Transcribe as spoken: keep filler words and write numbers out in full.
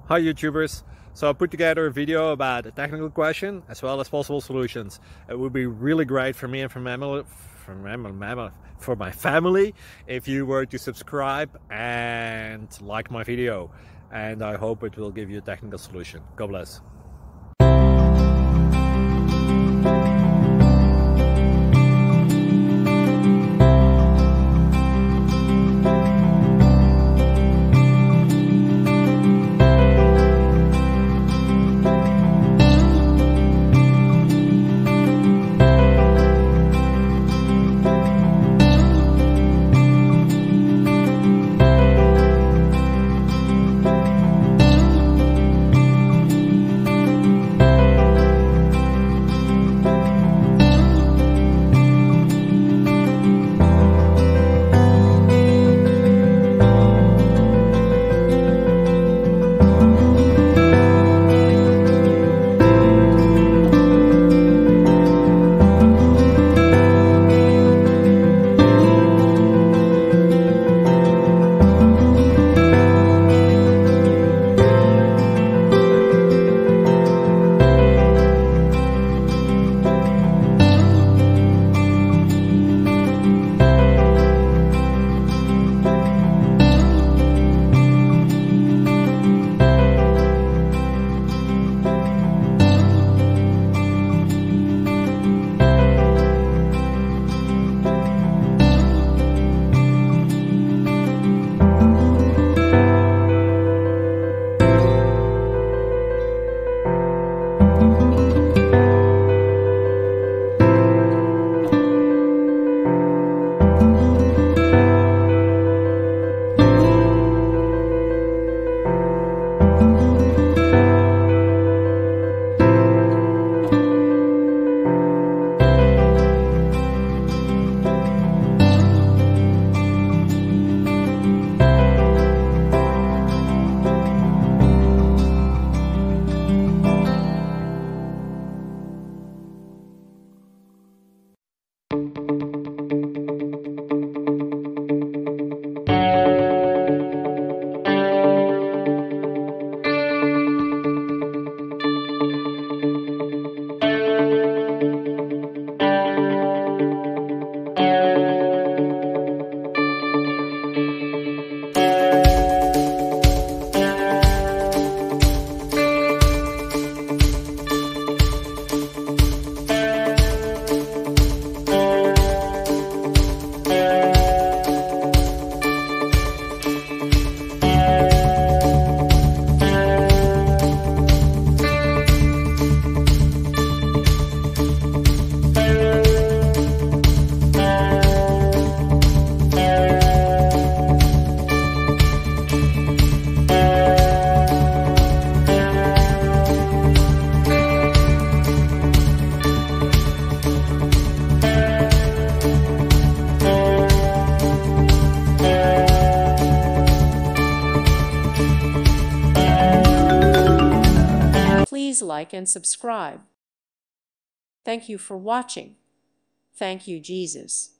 Hi YouTubers! So I put together a video about a technical question as well as possible solutions. It would be really great for me and for, mammal, for, mammal, for my family if you were to subscribe and like my video. And I hope it will give you a technical solution. God bless. Please like and subscribe. Thank you for watching. Thank you, Jesus.